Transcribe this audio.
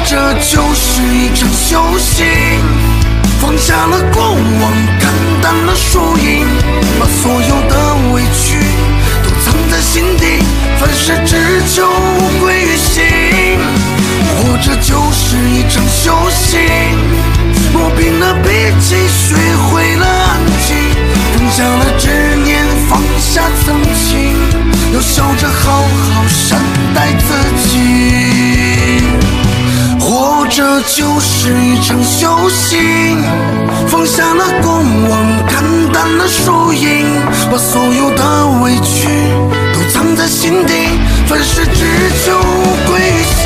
着就是一场修行，放下了过往，看淡了输赢，把所有的委屈都藏在心底，凡事只求无归于心。活着就是一场修行，磨平了脾气，学会了安静，放下了执念，放下曾经，要笑着好好善待自己。活着就是一场修行，放下了过往，看淡了输赢，把所有的委屈都藏在心底，凡事只求无归于心。